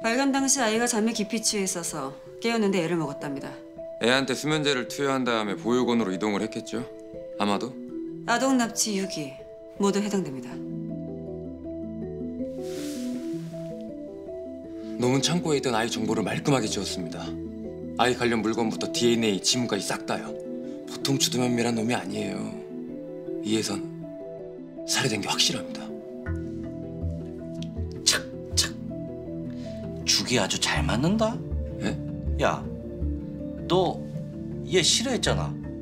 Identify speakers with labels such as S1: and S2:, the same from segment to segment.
S1: 발견 당시 아이가 잠에 깊이 취해 있어서 깨웠는데 애를 먹었답니다.
S2: 애한테 수면제를 투여한 다음에 보육원으로 이동을 했겠죠? 아마도?
S1: 아동 납치 유기 모두 해당됩니다.
S2: 노문 창고에 있던 아이 정보를 말끔하게 지웠습니다. 아이 관련 물건부터 DNA, 지문까지 싹 다요. 보통 주도면밀한 놈이 아니에요. 이에선 살해된 게 확실합니다.
S3: 착착. 죽이 아주 잘 맞는다.
S2: 예?
S3: 야, 너 얘 싫어했잖아.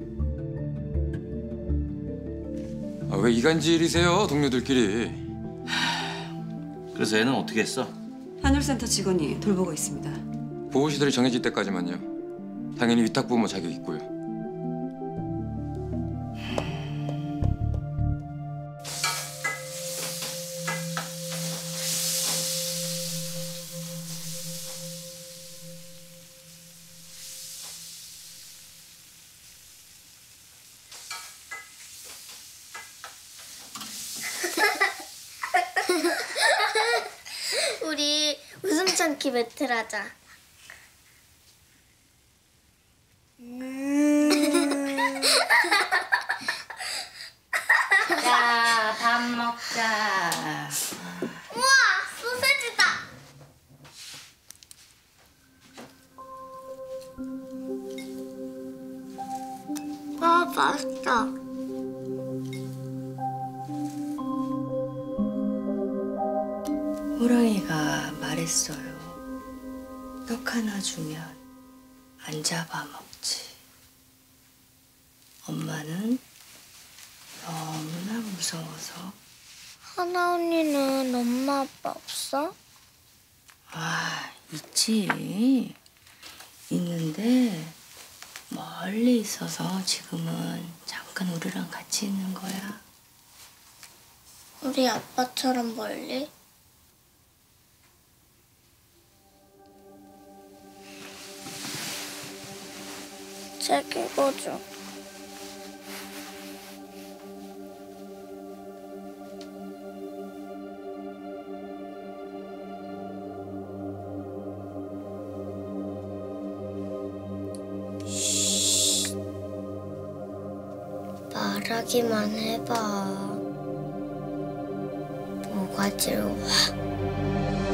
S2: 아, 왜 이간질이세요, 동료들끼리?
S3: 그래서 얘는 어떻게 했어?
S1: 한울센터 직원이 돌보고 있습니다.
S2: 보호시설이 정해질 때까지만요. 당연히 위탁부모 자격 있고요.
S4: 우리 웃음 참기 배틀 하자.
S5: 자, 밥 먹자.
S4: 우와, 소세지다. 와, 맛있다.
S6: 호랑이가 말했어요. 떡 하나 주면 안 잡아먹지. 엄마는 너무나 무서워서.
S4: 하나 언니는 엄마 아빠 없어?
S6: 아, 있지. 있는데 멀리 있어서 지금은 잠깐 우리랑 같이 있는 거야.
S4: 우리 아빠처럼 멀리? 책 읽어줘. 말하기만 해봐. 모가지를 확